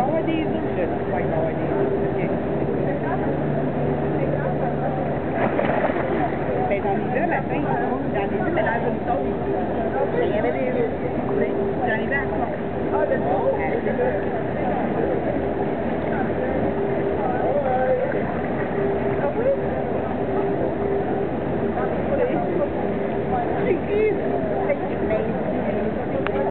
avoir des œufs, je dis pas qu'il va y avoir des œufs. Ben, j'en ai deux à matin.